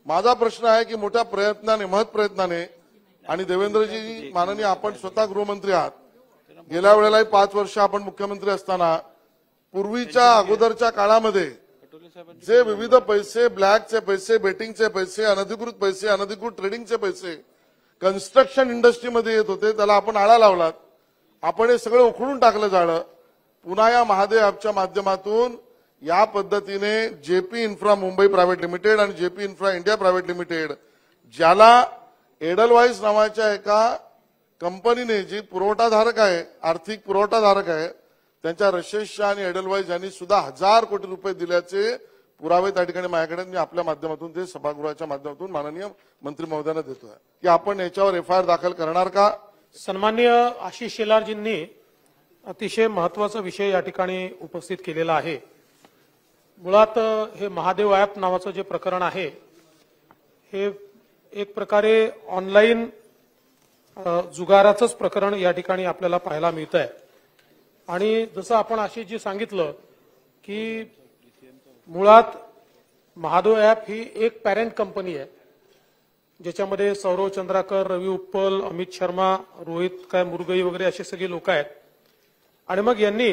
माझा प्रश्न आहे की मोठ्या प्रयत्नाने महत् प्रयत्नाने आणि देवेंद्रजी माननीय आपण स्वतः गृहमंत्री आहात, गेल्या वेळेलाही 5 वर्ष आपण मुख्यमंत्री असताना पूर्वीच्या अगोदरच्या काळामध्ये जे विविध पैसे, ब्लॅकचे पैसे, बेटिंगचे पैसे, अनधिकृत पैसे, अनधिकृत ट्रेडिंगचे पैसे कन्स्ट्रक्शन इंडस्ट्रीमध्ये येत होते, त्याला आपण आळा लावलात. आपण हे सगळं उखडून टाकलं जाळं. पुन्हा या महादेव ॲपच्या माध्यमातून या पद्धतीने JP infra Mumbai private limited आणि JP infra India private limited, ज्याला एडलवाइस नावाच्या एका कंपनीने, जी पुरवठाधारक आहे, आर्थिक पुरवठाधारक आहे, त्यांच्या रशेस शाह आणि एडलवाइस यांनी सुद्धा 1000 कोटी रुपये दिल्याचे पुरावे त्या ठिकाणी माझ्याकडे, मी आपल्या माध्यमातून ते सभागृहाच्या माध्यमातून माननीय मंत्री महोदयांना देतोय की आपण याच्यावर एफआयआर दाखल करणार का. सन्माननीय आशिष शेलारजींनी अतिशय महत्त्वाचा विषय या ठिकाणी उपस्थित केलेला आहे. मुळात हे महादेव ॲप नावाचं जे प्रकरण आहे हे एक प्रकारे ऑनलाईन जुगाराचंच प्रकरण या ठिकाणी आपल्याला पाहायला मिळत आहे. आणि जसं आपण आशिषजी सांगितलं की मुळात महादेव ॲप ही एक पॅरेंट कंपनी आहे, ज्याच्यामध्ये सौरव चंद्राकर, रवी उत्पल, अमित शर्मा, रोहित मुरगई वगैरे असे सगळे लोक आहेत. आणि मग यांनी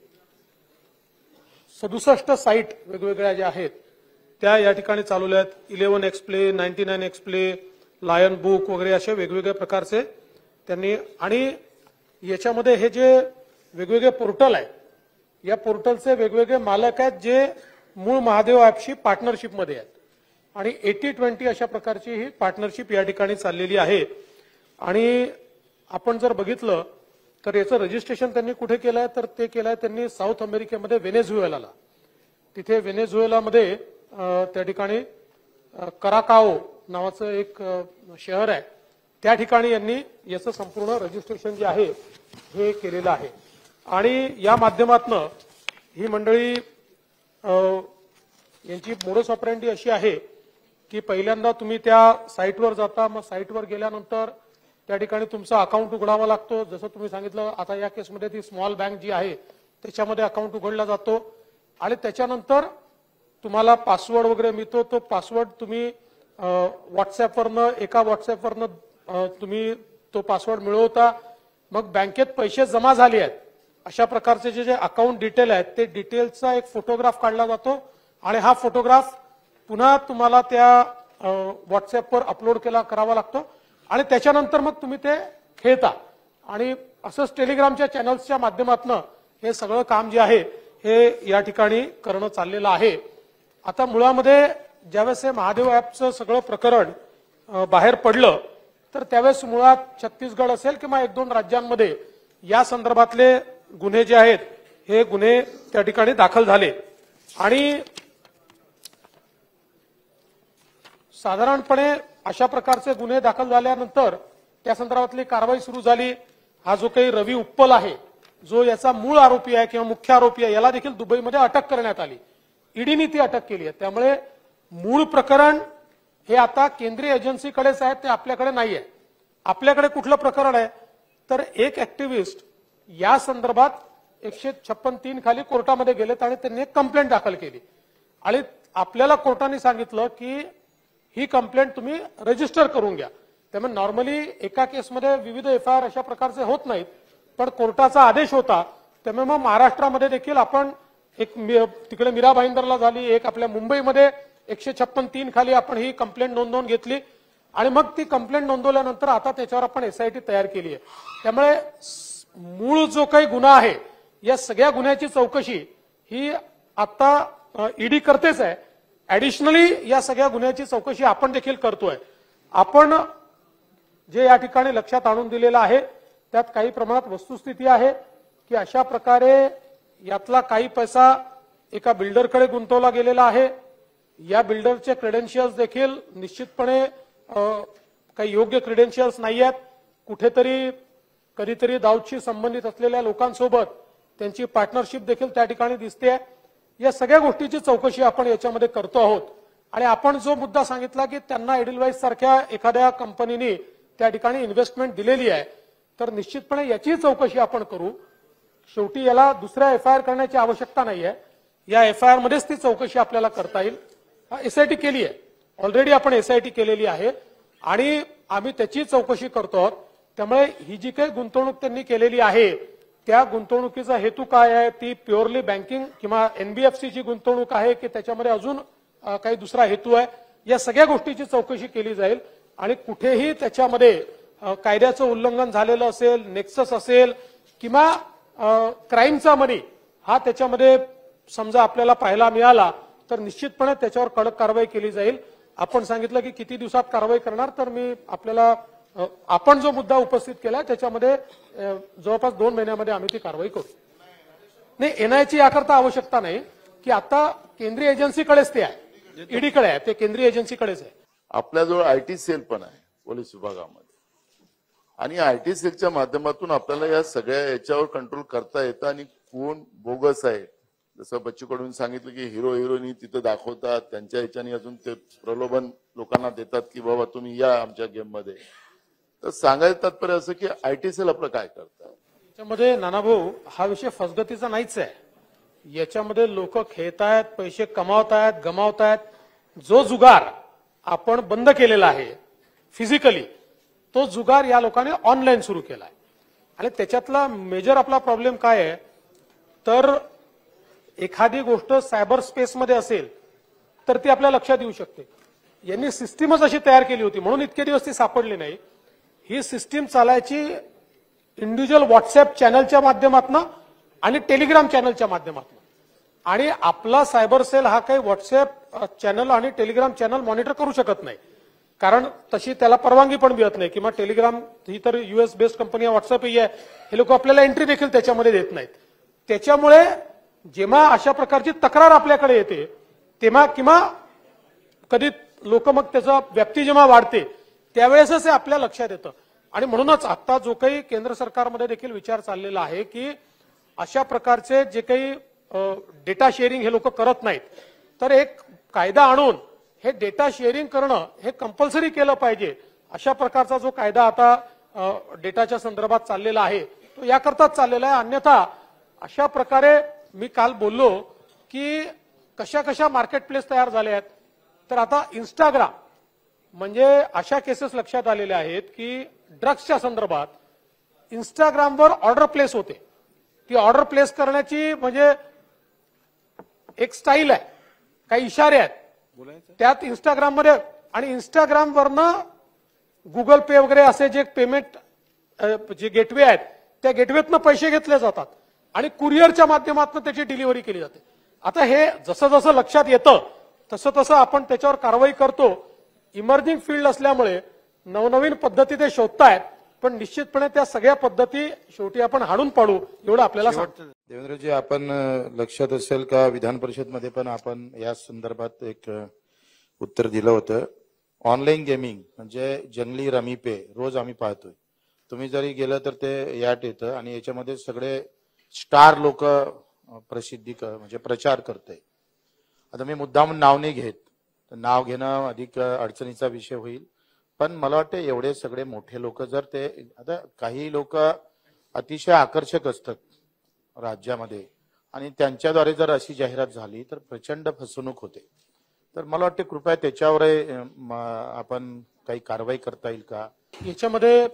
67 साईट वेगवेगळ्या ज्या आहेत त्या या ठिकाणी चालवल्या आहेत. 11 एक्सप्ले, 99 एक्सप्ले, लायन बुक वगैरे असे वेगवेगळ्या प्रकारचे त्यांनी. आणि याच्यामध्ये हे जे वेगवेगळे पोर्टल आहेत, या पोर्टलचे वेगवेगळे मालक आहेत जे मूळ महादेव ॲपशी पार्टनरशिपमध्ये आहेत. आणि 80-20 अशा प्रकारची ही पार्टनरशिप या ठिकाणी चाललेली आहे. आणि आपण जर बघितलं तर याचं रजिस्ट्रेशन त्यांनी कुठे केलं आहे, तर ते केलं आहे त्यांनी साऊथ अमेरिकेमध्ये व्हेनेझुएलाला. तिथे व्हेनेझुएलामध्ये त्या ठिकाणी कराकाओ नावाचं एक शहर आहे, त्या ठिकाणी यांनी याचं संपूर्ण रजिस्ट्रेशन जे आहे हे केलेलं आहे. आणि या माध्यमातनं ही मंडळी यांची मोडस ऑपरेंडी अशी आहे की पहिल्यांदा तुम्ही त्या साईटवर जाता, मग साईटवर गेल्यानंतर त्या ठिकाणी तुमचा अकाउंट उघडावा लागतो. जसं तुम्ही सांगितलं, आता या केसमध्ये ती स्मॉल बँक जी आहे त्याच्यामध्ये अकाउंट उघडला जातो. आणि त्याच्यानंतर तुम्हाला पासवर्ड वगैरे मिळतो. तो पासवर्ड तुम्ही व्हॉट्सअपवरनं, एका व्हॉट्सअपवरनं तुम्ही तो पासवर्ड मिळवता. मग बँकेत पैसे जमा झाले आहेत अशा प्रकारचे जे अकाउंट डिटेल आहेत ते डिटेलचा एक फोटोग्राफ काढला जातो. आणि हा फोटोग्राफ पुन्हा तुम्हाला त्या व्हॉट्सअपवर अपलोड करावा लागतो. आणि त्याच्यानंतर मग तुम्ही ते खेळता. आणि असंच टेलिग्रामच्या चॅनल्सच्या माध्यमातून हे सगळं काम जे आहे हे या ठिकाणी करणं चाललेलं आहे. आता मुळामध्ये ज्यावेळेस हे महादेव ॲपचं सगळं प्रकरण बाहेर पडलं तर त्यावेळेस मुळात छत्तीसगड असेल किंवा 1-2 राज्यांमध्ये या संदर्भातले गुन्हे जे आहेत हे गुन्हे त्या ठिकाणी दाखल झाले. आणि साधारणपणे अशा प्रकारचे गुन्हे दाखल झाल्यानंतर त्या संदर्भातली कारवाई सुरू झाली. हा जो काही रवी उत्पल आहे, जो याचा मूळ आरोपी आहे किंवा मुख्य आरोपी आहे, याला देखील दुबईमध्ये अटक करण्यात आली. ईडीने ती अटक केली आहे. त्यामुळे मूळ प्रकरण हे आता केंद्रीय एजन्सीकडेच आहे, ते आपल्याकडे नाही आहे. आपल्याकडे कुठलं प्रकरण आहे तर एक ऍक्टिव्हिस्ट या संदर्भात 156(3) खाली कोर्टामध्ये गेलेत आणि त्यांनी एक कंप्लेंट दाखल केली. आणि आपल्याला कोर्टाने सांगितलं की ही कंप्लेंट तुम्ही रजिस्टर करून घ्या. त्यामुळे नॉर्मली एका केसमध्ये विविध एफआयआर अशा प्रकारचे होत नाहीत, पण कोर्टाचा आदेश होता. त्यामुळे मग महाराष्ट्रामध्ये देखील आपण एक तिकडे मीरा भाईंदरला झाली, एक आपल्या मुंबईमध्ये 156(3) खाली आपण ही कंप्लेंट नोंदवून घेतली. आणि मग ती कंप्लेंट नोंदवल्यानंतर आता त्याच्यावर आपण एसआयटी तयार केली आहे. त्यामुळे मूळ जो काही गुन्हा आहे या सगळ्या गुन्ह्याची चौकशी ही आता ईडी करतेच आहे. ऍडिशनली या सगळ्या गुन्ह्याची चौकशी आपण देखील करतोय. आपण जे या ठिकाणी लक्षात आणून दिलेलं आहे त्यात काही प्रमाणात वस्तुस्थिती आहे की अशा प्रकारे यातला काही पैसा एका बिल्डरकडे गुंतवला गेलेला आहे. या बिल्डरचे क्रेडेन्शियल्स देखील निश्चितपणे काही योग्य क्रेडेन्शियल्स नाही आहेत. कुठेतरी कधीतरी दाऊदशी संबंधित असलेल्या लोकांसोबत त्यांची पार्टनरशिप देखील त्या ठिकाणी दिसते. या सगळ्या गोष्टीची चौकशी आपण याच्यामध्ये करतो आहोत. आणि आपण जो मुद्दा सांगितला की त्यांना एडिलवाइस सारख्या एखाद्या कंपनीने त्या ठिकाणी इन्व्हेस्टमेंट दिलेली आहे, तर निश्चितपणे याची चौकशी आपण करू. शेवटी याला दुसऱ्या एफआयआर करण्याची आवश्यकता नाहीये. या एफआयआर मध्येच ती चौकशी आपल्याला करता येईल. एसआयटी केली आहे. ऑलरेडी आपण एसआयटी केलेली आहे आणि आम्ही त्याची चौकशी करतो आहोत. त्यामुळे ही जी काही गुंतवणूक त्यांनी केलेली आहे त्या गुंतवणुकीचा हेतू काय आहे, ती प्युअरली बँकिंग किंवा एनबीएफसीची गुंतवणूक आहे की त्याच्यामध्ये अजून काही दुसरा हेतू आहे, या सगळ्या गोष्टीची चौकशी केली जाईल. आणि कुठेही त्याच्यामध्ये कायद्याचं उल्लंघन झालेलं असेल, नेक्सस असेल किंवा क्राईमचा मनी हा त्याच्यामध्ये समजा आपल्याला पाहायला मिळाला तर निश्चितपणे त्याच्यावर कडक कारवाई केली जाईल. आपण सांगितलं की किती दिवसात कारवाई करणार, तर मी आपल्याला आपण जो मुद्दा उपस्थित केला त्याच्यामध्ये जवळपास 2 महिन्यामध्ये आम्ही ती कारवाई करू. नाही, एनआयची याकरता आवश्यकता नाही की आता केंद्रीय एजन्सीकडेच ते आहे, ईडीकडे आहे, ते केंद्रीय एजन्सीकडेच आहे. आपल्याजवळ आयटी सेल पण आहे पोलीस विभागामध्ये आणि आयटी सेलच्या माध्यमातून आपल्याला या सगळ्या याच्यावर कंट्रोल करता येतं आणि कोण बोगस आहे, जसं बच्चू कडून सांगितलं की हिरो हिरोईनी तिथं दाखवतात, त्यांच्या ह्याच्याने अजून ते प्रलोभन लोकांना देतात की बाबा तुम्ही या आमच्या गेम मध्ये. तर सांगायचं तात्पर्य असं की आयटी सेल आपलं काय करतात याच्यामध्ये. नानाभाऊ, हा विषय फसगतीचा नाहीच आहे. याच्यामध्ये लोक खेळतायत, पैसे कमावतायत, गमावतायत. जो जुगार आपण बंद केलेला आहे फिजिकली, तो जुगार या लोकांनी ऑनलाईन सुरू केला आहे. आणि त्याच्यातला मेजर आपला प्रॉब्लेम काय आहे, तर एखादी गोष्ट सायबर स्पेसमध्ये असेल तर ती आपल्या लक्षात येऊ शकते. यांनी सिस्टीमच अशी तयार केली होती म्हणून इतके दिवस ती सापडली नाही. ही सिस्टीम चालायची इंडिव्हिज्युअल व्हॉट्सअप चॅनलच्या माध्यमातून आणि टेलिग्राम चॅनलच्या माध्यमातून. आणि आपला सायबर सेल हा काही व्हॉट्सअप चॅनल आणि टेलिग्राम चॅनल मॉनिटर करू शकत नाही, कारण तशी त्याला परवानगी पण मिळत नाही. किंवा टेलिग्राम ही तर युएस बेस्ड कंपनी आहे, व्हॉट्सअप ही आहे, हे लोक आपल्याला एंट्री देखील त्याच्यामध्ये देत नाहीत. त्याच्यामुळे जेव्हा अशा प्रकारची तक्रार आपल्याकडे येते तेव्हा किंवा कधी लोक मग त्याचा व्याप्ती जेव्हा वाढते त्यावेळेसच हे आपल्या लक्षात येतं. आणि म्हणूनच आता जो काही केंद्र सरकारमध्ये देखील विचार चाललेला आहे की अशा प्रकारचे जे काही डेटा शेअरिंग हे लोक करत नाहीत, तर एक कायदा आणून हे डेटा शेअरिंग करणं हे कंपल्सरी केलं पाहिजे. अशा प्रकारचा जो कायदा आता डेटाच्या संदर्भात चाललेला आहे तो याकरताच चाललेला आहे. अन्यथा अशा प्रकारे मी काल बोललो की कशा कशा मार्केट प्लेस तयार झाले आहेत. तर आता इंस्टाग्राम म्हणजे अशा केसेस लक्षात आलेल्या आहेत की ड्रग्सच्या संदर्भात इंस्टाग्रामवर ऑर्डर प्लेस होते. ती ऑर्डर प्लेस करण्याची म्हणजे एक स्टाईल आहे, काही इशारे आहेत त्यात इंस्टाग्राममध्ये. आणि इंस्टाग्रामवरनं गुगल पे वगैरे असे जे पेमेंट जे गेटवे आहेत त्या गेटवेतनं पैसे घेतले जातात आणि कुरिअरच्या माध्यमातून त्याची डिलिव्हरी केली जाते. आता हे जसं जसं लक्षात येतं तसं तसं आपण त्याच्यावर कारवाई करतो. इमर्जिंग फील्ड असल्यामुळे नवनवीन पद्धती ते शोधतायत, पण निश्चितपणे त्या सगळ्या पद्धती शेवटी आपण हाणून पाडू एवढं आपल्याला सांगतं. देवेंद्रजी, आपण लक्षात असेल का विधान परिषदमध्ये पण आपण या संदर्भात एक उत्तर दिलं होतं. ऑनलाईन गेमिंग म्हणजे जंगली रमी पे रोज आम्ही पाहतोय. तुम्ही जरी गेलं तर ते याट येतं आणि याच्यामध्ये सगळे स्टार लोक प्रसिद्धी म्हणजे प्रचार करते. आता मी मुद्दाम नाव नाही घेत, नाव घेणं अधिक अडचणीचा विषय होईल. पण मला वाटतं एवढे सगळे मोठे लोक जर ते, आता काही लोक अतिशय आकर्षक असतात राज्यामध्ये आणि त्यांच्याद्वारे जर अशी जाहिरात झाली तर प्रचंड फसवणूक होते. तर मला वाटतं कृपया त्याच्यावर आपण काही कारवाई करता येईल का? याच्यामध्ये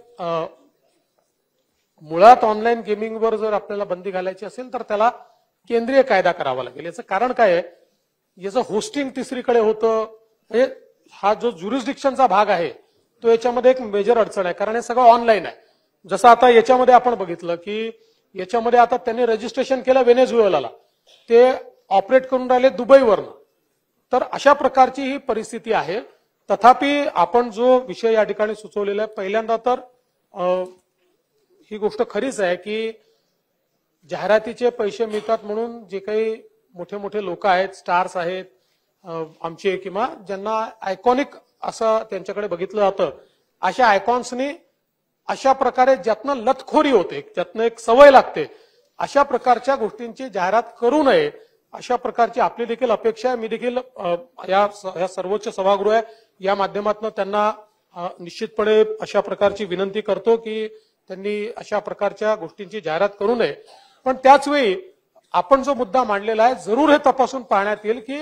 मुळात ऑनलाईन गेमिंगवर जर आपल्याला बंदी घालायची असेल तर त्याला केंद्रीय कायदा करावा लागेल. याचं कारण काय आहे, याचं होस्टिंग तिसरीकडे होतं. म्हणजे हा जो ज्युरिस्डिक्शनचा भाग आहे तो याच्यामध्ये एक मेजर अडचण आहे, कारण हे सगळं ऑनलाईन आहे. जसं आता याच्यामध्ये आपण बघितलं की याच्यामध्ये आता त्यांनी रजिस्ट्रेशन केलं व्हेनेझुएलाला, ते ऑपरेट करून राहिले दुबईवरनं. तर अशा प्रकारची ही परिस्थिती आहे. तथापि आपण जो विषय या ठिकाणी सुचवलेला आहे, पहिल्यांदा तर ही गोष्ट खरीच आहे की जाहिरातीचे पैसे मिळतात म्हणून जे काही मोठे मोठे लोक आहेत, स्टार्स आहेत आमचे किंवा ज्यांना आयकॉनिक असं त्यांच्याकडे बघितलं जातं, अशा आयकॉन्सनी अशा प्रकारे ज्यातनं लतखोरी होते, ज्यातनं एक सवय लागते, अशा प्रकारच्या गोष्टींची जाहिरात करू नये, अशा प्रकारची आपली देखील अपेक्षा आहे. मी देखील या सर्वोच्च सभागृह आहे या माध्यमातून त्यांना निश्चितपणे अशा प्रकारची विनंती करतो की त्यांनी अशा प्रकारच्या गोष्टींची जाहिरात करू नये. पण त्याच वेळी आपण जो मुद्दा मांडलेला आहे जरूर हे तपासून पाहण्यात येईल की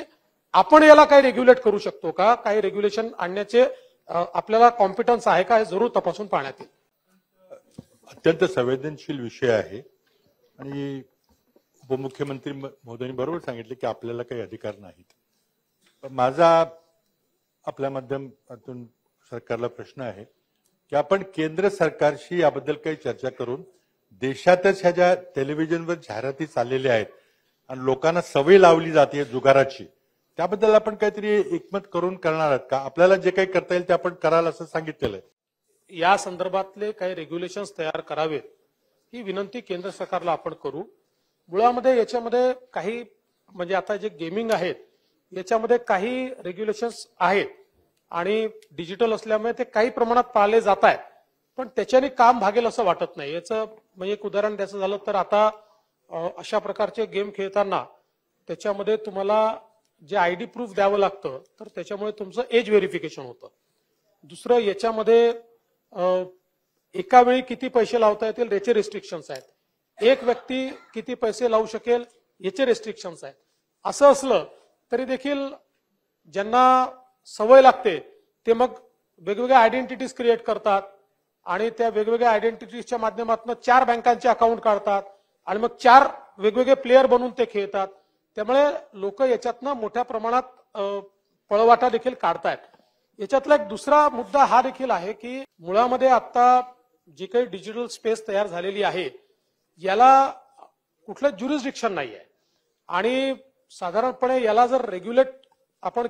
आपण याला काही रेग्युलेट करू शकतो का, काही रेग्युलेशन आणण्याचे आपल्याला कॉम्पिटन्स आहे का, हे जरूर तपासून पाहण्यात येईल. अत्यंत संवेदनशील विषय आहे आणि उपमुख्यमंत्री महोदयांनी बरोबर सांगितले की आपल्याला काही अधिकार नाहीत. पण माझा आपल्या माध्यमातून सरकारला प्रश्न आहे की आपण केंद्र सरकारशी याबद्दल काही चर्चा करून देशातच ह्या ज्या टेलिव्हिजनवर जाहिराती चाललेल्या आहेत आणि लोकांना सवय लावली जाते जुगाराची, त्याबद्दल आपण काहीतरी एकमत करून करणार आहात का? आपल्याला जे काही करता येईल ते आपण कराल असं सांगितलेलं आहे. या संदर्भातले काही रेग्युलेशन्स तयार करावेत ही विनंती केंद्र सरकारला आपण करू. मुळामध्ये याच्यामध्ये काही म्हणजे आता जे गेमिंग आहेत याच्यामध्ये काही रेग्युलेशन्स आहेत आणि डिजिटल असल्यामुळे ते काही प्रमाणात पाळले जात आहेत, पण त्याच्याने काम भागेल असं वाटत नाही. याचं म्हणजे एक उदाहरण द्यायचं झालं तर आता अशा प्रकारचे गेम खेळताना त्याच्यामध्ये तुम्हाला जे आयडी प्रूफ द्यावं लागतं, तर त्याच्यामुळे तुमचं एज व्हेरिफिकेशन होतं. दुसरं याच्यामध्ये एका वेळी किती पैसे लावता येतील याचे रिस्ट्रिक्शन्स आहेत. एक व्यक्ती किती पैसे लावू शकेल याचे रिस्ट्रिक्शन्स आहेत. असं असलं तरी देखील ज्यांना सवय लागते ते मग वेगवेगळ्या आयडेंटिटीज क्रिएट करतात आणि त्या वेगवेगळ्या आयडेंटिटीजच्या माध्यमातून 4 बँकांचे अकाउंट काढतात आणि मग 4 वेगवेगळे प्लेयर बनवून ते खेळतात. त्यामुळे लोक याच्यातनं मोठ्या प्रमाणात पळवाटा देखील काढतायत. याच्यातला एक दुसरा मुद्दा हा देखील आहे की मुळामध्ये आता जी काही डिजिटल स्पेस तयार झालेली आहे याला कुठलं ज्युरिस्डिक्शन नाही आहे आणि साधारणपणे याला जर रेग्युलेट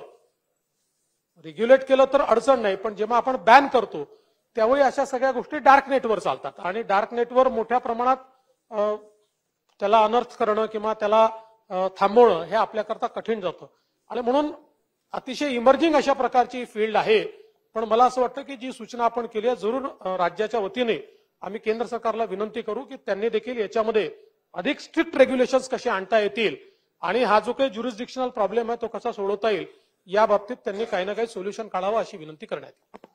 केलं तर अडचण नाही, पण जेव्हा आपण बॅन करतो त्यावेळी अशा सगळ्या गोष्टी डार्क नेटवर चालतात आणि डार्क नेटवर मोठ्या प्रमाणात त्याला अनर्थ करणं किंवा त्याला थांबवणं हे आपल्याकरता कठीण जातं. आणि म्हणून अतिशय इमर्जिंग अशा प्रकारची फील्ड आहे. पण मला असं वाटतं की जी सूचना आपण केली आहे जरूर राज्याच्या वतीने आम्ही केंद्र सरकारला विनंती करू की त्यांनी देखील याच्यामध्ये अधिक स्ट्रिक्ट रेग्युलेशन्स कसे आणता येतील आणि हा जो काही ज्युरिस्डिक्शनल प्रॉब्लेम आहे तो कसा सोडवता येईल या बाबतीत त्यांनी काही ना काही सोल्युशन काढावं अशी विनंती करण्यात येईल.